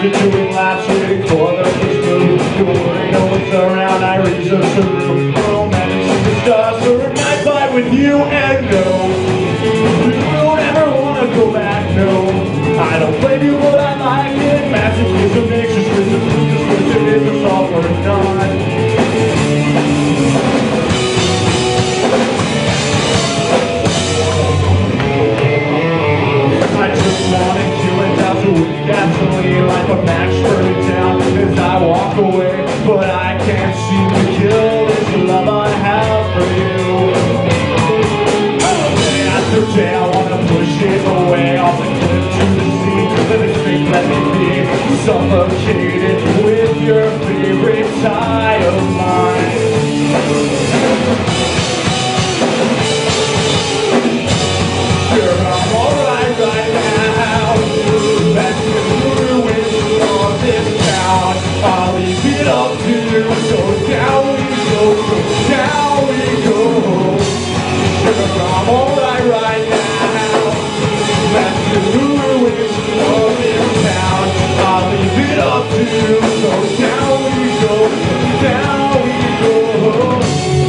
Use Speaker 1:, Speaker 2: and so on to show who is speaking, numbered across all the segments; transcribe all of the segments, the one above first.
Speaker 1: I've been doing laps waiting for the first move. Don't worry, no one's around, I reserve some room. Romantic superstar, so it might fight with you and no. You don't ever wanna go back, no. I don't blame you, but I like it. Masochism makes you switch the food, just switch it is a soft or not. Gasoline like a match burning down as I walk away, but I can't seem to kill this love I have for you. Day after day I wanna push it away off the cliff to the sea. Let me think, let me be suffocated with your favorite tie of mine. Sure, I'm alright right now. I'll leave it up to you, so down we go, so down we go. Sure, I'm alright right now. That's the ruins of this town. I'll leave it up to you, so down we go, so down we go.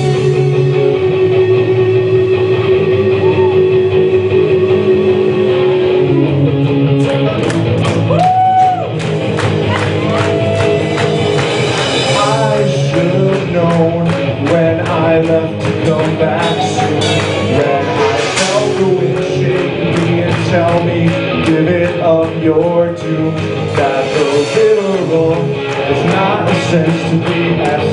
Speaker 1: When I left to come back soon, when I felt the wind shake me and tell me, give it up your doom, that the literal is not a sense to be as